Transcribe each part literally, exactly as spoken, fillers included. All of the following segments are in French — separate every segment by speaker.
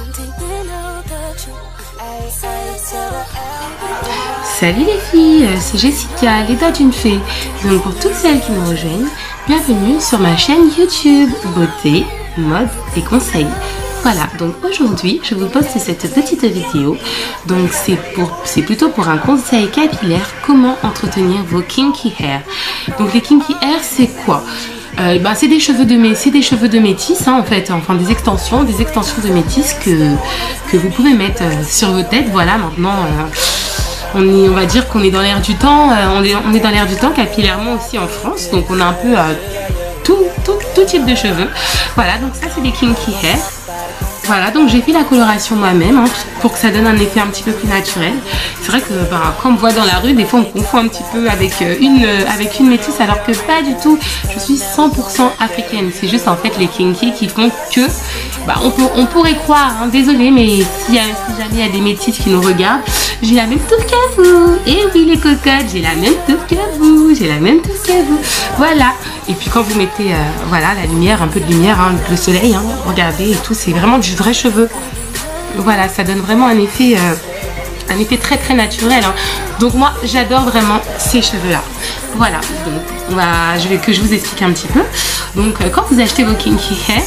Speaker 1: Salut les filles, c'est Jessica, l'état d'une fée. Donc pour toutes celles qui nous rejoignent, bienvenue sur ma chaîne YouTube Beauté, Mode et Conseils. Voilà, donc aujourd'hui je vous poste cette petite vidéo. Donc c'est pour c'est plutôt pour un conseil capillaire, comment entretenir vos kinky hair. Donc les kinky hair c'est quoi? Euh, ben, c'est des cheveux de mé c'est des cheveux de métis hein, en fait, enfin des extensions, des extensions de métis que, que vous pouvez mettre euh, sur vos têtes. Voilà, maintenant euh, on, est, on va dire qu'on est dans l'air du temps, euh, on, est, on est dans l'air du temps capillairement aussi en France, donc on a un peu euh, tout, tout, tout type de cheveux. Voilà, donc ça c'est des kinky hair. Voilà, donc j'ai fait la coloration moi-même hein, pour que ça donne un effet un petit peu plus naturel. C'est vrai que ben, quand on me voit dans la rue, des fois on confond un petit peu avec une, avec une métisse, alors que pas du tout. Je suis cent pour cent africaine. C'est juste en fait les kinky qui font que ben, on, peut, on pourrait croire, hein, désolé, mais si, si jamais il y a des métisses qui nous regardent, j'ai la même touffe qu'à vous. Et oui les cocottes, j'ai la même touffe qu'à vous. J'ai la même touffe qu'à vous. Voilà. Et puis quand vous mettez euh, voilà, la lumière, un peu de lumière, hein, le soleil, hein, regardez et tout, c'est vraiment du vrai cheveu. Voilà, ça donne vraiment un effet, euh, un effet très très naturel. Hein. Donc moi, j'adore vraiment ces cheveux-là. Voilà, donc on va, je vais que je vous explique un petit peu. Donc euh, quand vous achetez vos kinky hair,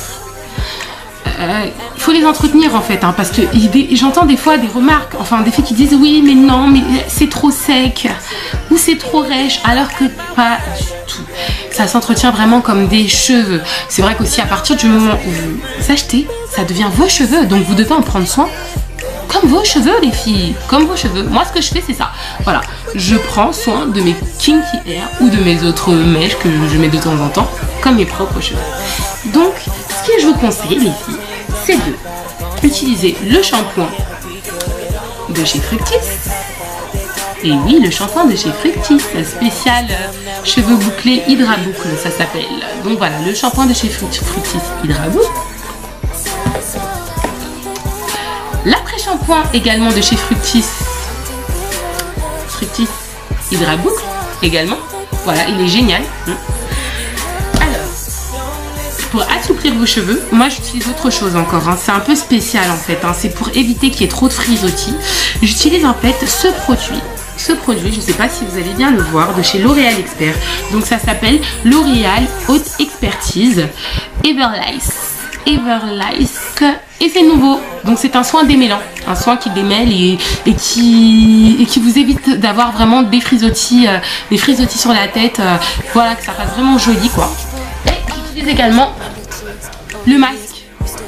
Speaker 1: Euh, il faut les entretenir en fait hein, parce que j'entends des fois des remarques, enfin des filles qui disent oui mais non mais c'est trop sec ou c'est trop rêche, alors que pas du tout. Ça s'entretient vraiment comme des cheveux. C'est vrai qu'aussi à partir du moment où vous achetez, ça devient vos cheveux, donc vous devez en prendre soin comme vos cheveux les filles, comme vos cheveux. Moi ce que je fais c'est ça, voilà, je prends soin de mes kinky hair ou de mes autres mèches que je mets de temps en temps comme mes propres cheveux. Donc ce que je vous conseille les filles, c'est de utiliser le shampoing de chez Fructis. Et oui, le shampoing de chez Fructis, spécial euh, cheveux bouclés Hydra Boucle, ça s'appelle. Donc voilà, le shampoing de chez Fructis Hydra Boucle. L'après-shampoing également de chez Fructis, Fructis Hydra Boucle également. Voilà, il est génial. Pour assouplir vos cheveux, moi j'utilise autre chose encore, hein. C'est un peu spécial en fait, hein. C'est pour éviter qu'il y ait trop de frisottis. J'utilise en fait ce produit, ce produit, je ne sais pas si vous allez bien le voir, de chez L'Oréal Expert. Donc ça s'appelle L'Oréal Haute Expertise Everlice. Everlice. Et c'est nouveau, donc c'est un soin démêlant, un soin qui démêle et, et, qui, et qui vous évite d'avoir vraiment des frisottis, euh, des frisottis sur la tête, euh, voilà, que ça fasse vraiment joli quoi. J'utilise également le masque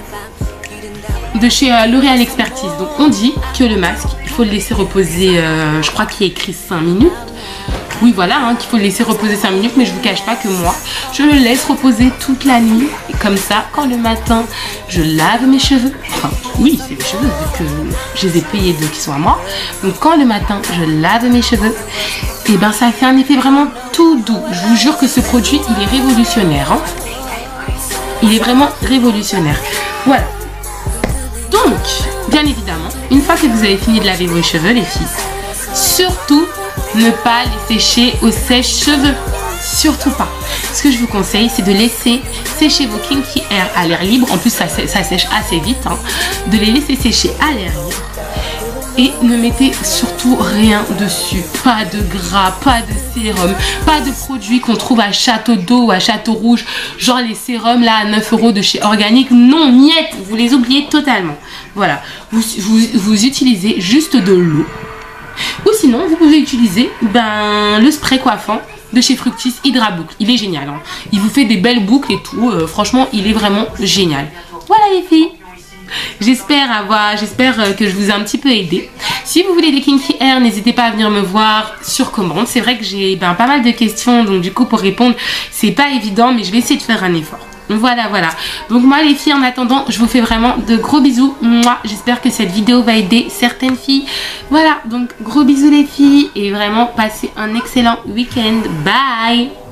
Speaker 1: de chez euh, L'Oréal Expertise. Donc on dit que le masque, il faut le laisser reposer, euh, je crois qu'il y a écrit cinq minutes. Oui voilà, hein, qu'il faut le laisser reposer cinq minutes, mais je vous cache pas que moi, je le laisse reposer toute la nuit. Et comme ça, quand le matin, je lave mes cheveux, enfin oui, c'est mes cheveux, vu que je les ai payés de qui sont à moi. Donc quand le matin, je lave mes cheveux, et ben ça fait un effet vraiment tout doux. Je vous jure que ce produit, il est révolutionnaire. Hein. Il est vraiment révolutionnaire. Voilà. Donc, bien évidemment, une fois que vous avez fini de laver vos cheveux, les filles, surtout ne pas les sécher au sèche-cheveux. Surtout pas. Ce que je vous conseille, c'est de laisser sécher vos kinky hair à l'air libre. En plus, ça, ça sèche assez vite. Hein. De les laisser sécher à l'air libre. Et ne mettez surtout rien dessus. Pas de gras, pas de sérum, pas de produits qu'on trouve à Château d'Eau ou à Château Rouge. Genre les sérums là à neuf euros de chez Organique. Non, miette, vous les oubliez totalement. Voilà, vous, vous, vous utilisez juste de l'eau. Ou sinon, vous pouvez utiliser ben, le spray coiffant de chez Fructis Hydra Boucle. Il est génial. Hein. Il vous fait des belles boucles et tout. Euh, franchement, il est vraiment génial. Voilà les filles. J'espère avoir, j'espère que je vous ai un petit peu aidé. Si vous voulez des kinky hair, n'hésitez pas à venir me voir sur commande. C'est vrai que j'ai ben, pas mal de questions, donc du coup pour répondre, c'est pas évident, mais je vais essayer de faire un effort. Voilà, voilà. Donc moi les filles, en attendant, je vous fais vraiment de gros bisous. Moi, j'espère que cette vidéo va aider certaines filles. Voilà, donc gros bisous les filles et vraiment passez un excellent week-end. Bye.